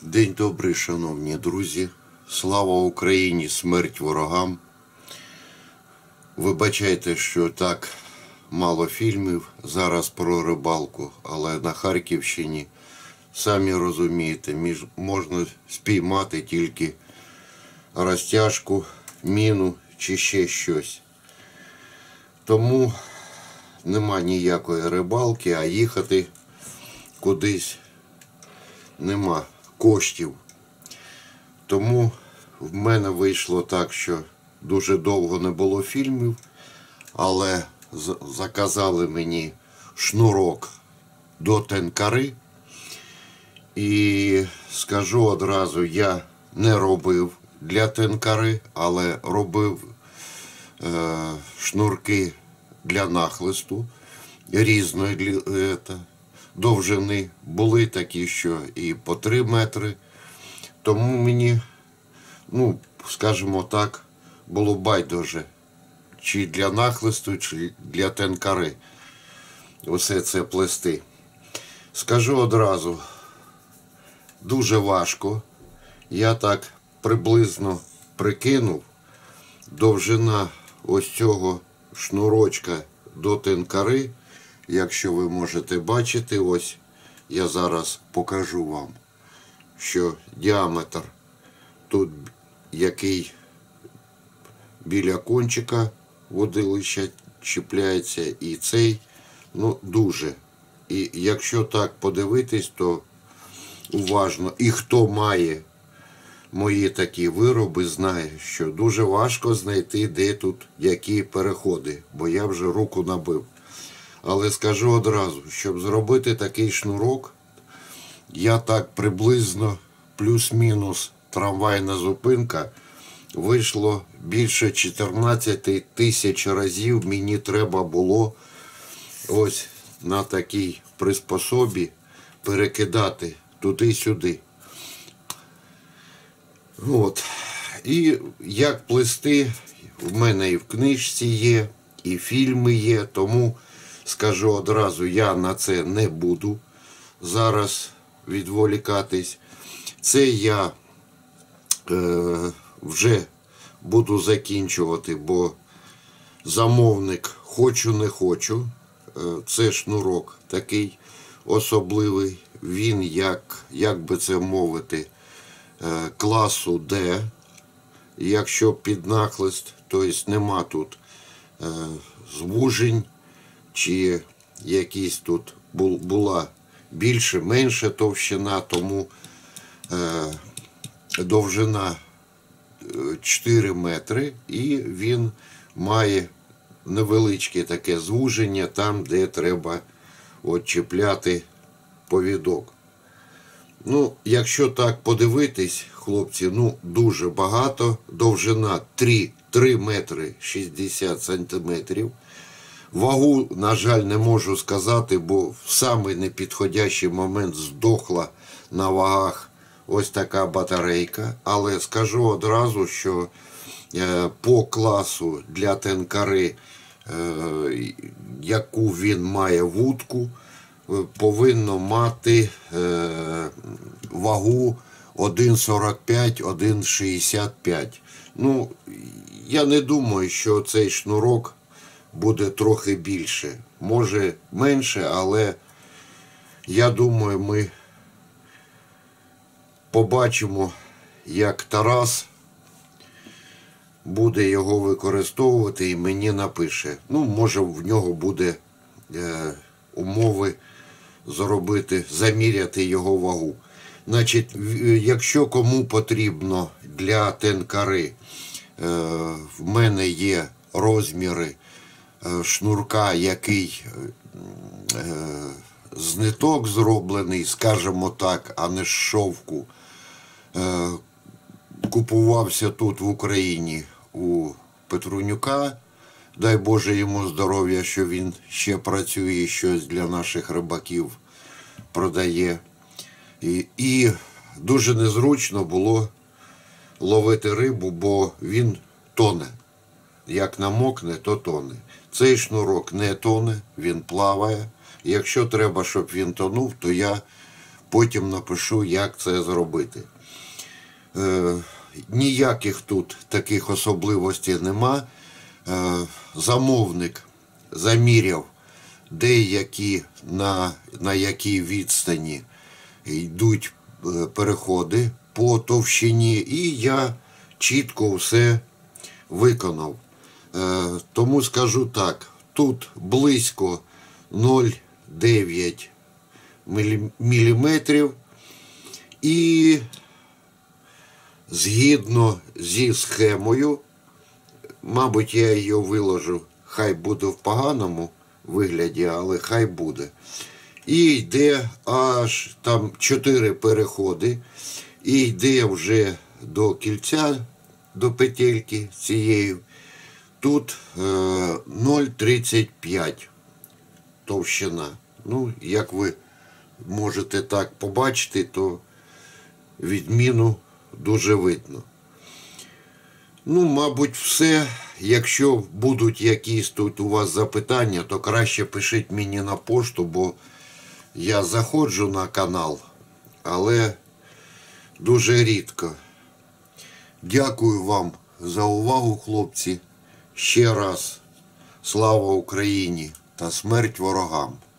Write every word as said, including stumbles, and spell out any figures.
День добрий, шановні друзі. Слава Україні, смерть ворогам. Вибачайте, що так мало фільмів зараз про рибалку, але на Харківщині, самі розумієте, між, можна спіймати тільки розтяжку, міну чи ще щось. Тому нема ніякої рибалки, а їхати кудись нема коштів. Тому в мене вийшло так, що дуже довго не було фільмів, але заказали мені шнурок до тенкари. І скажу одразу, я не робив для тенкари, але робив е, шнурки для нахлисту різної е, довжини. Були такі, що і по три метри. Тому мені, ну, скажімо так, було байдуже, чи для нахлисту, чи для тенкари усе це плести. Скажу одразу, дуже важко. Я так приблизно прикинув, довжина ось цього шнурочка до тенкари, якщо ви можете бачити, ось я зараз покажу вам, що діаметр тут, який біля кончика водилища чіпляється, і цей, ну, дуже. І якщо так подивитись, то уважно, і хто має мої такі вироби, знає, що дуже важко знайти, де тут які переходи, бо я вже руку набив. Але скажу одразу, щоб зробити такий шнурок, я так приблизно плюс-мінус трамвайна зупинка, вийшло більше чотирнадцять тисяч разів мені треба було ось на такій приспособі перекидати туди-сюди. От. І як плести, в мене і в книжці є, і фільми є, тому скажу одразу, я на це не буду зараз відволікатись. Це я е, вже буду закінчувати, бо замовник хочу не хочу. Е, це шнурок такий особливий. Він, як, як би це мовити, е, класу Д. Якщо під нахлист, тобто нема тут е, звужень, чи якісь тут була більше-менше товщина, тому е, довжина чотири метри, і він має невеличке таке звуження там, де треба от чіпляти повідок. Ну, якщо так подивитись, хлопці, ну, дуже багато. Довжина три метри шістдесят сантиметрів. Вагу, на жаль, не можу сказати, бо в самий непідходящий момент здохла на вагах ось така батарейка. Але скажу одразу, що е, по класу для тенкари, е, яку він має вудку, е, повинно мати е, вагу один сорок п'ять - один шістдесят п'ять. Ну, я не думаю, що цей шнурок буде трохи більше. Може менше, але я думаю, ми побачимо, як Тарас буде його використовувати і мені напише. Ну, може, в нього буде е, умови зробити, заміряти його вагу. Значить, якщо кому потрібно для тенкари, е, в мене є розміри шнурка, який е, з ниток зроблений, скажімо так, а не з шовку. Е, купувався тут в Україні у Петрунюка. Дай Боже йому здоров'я, що він ще працює і щось для наших рибаків продає. І, і дуже незручно було ловити рибу, бо він тоне. Як намокне, то тоне. Цей шнурок не тоне, він плаває. Якщо треба, щоб він тонув, то я потім напишу, як це зробити. Е, ніяких тут таких особливостей нема. Е, замовник заміряв, деякі на, на якій відстані йдуть е, переходи по товщині, і я чітко все виконав. Е, тому скажу так, тут близько нуль цілих дев'ять міліметрів, і згідно зі схемою, мабуть, я її виложу, хай буде в поганому вигляді, але хай буде. І йде аж там чотири переходи, і йде вже до кільця, до петельки цієї. Тут е, нуль цілих тридцять п'ять товщина. Ну, як ви можете так побачити, то відміну дуже видно. Ну, мабуть, все. Якщо будуть якісь тут у вас запитання, то краще пишіть мені на пошту, бо я заходжу на канал, але дуже рідко. Дякую вам за увагу, хлопці. Ще раз слава Україні та смерть ворогам.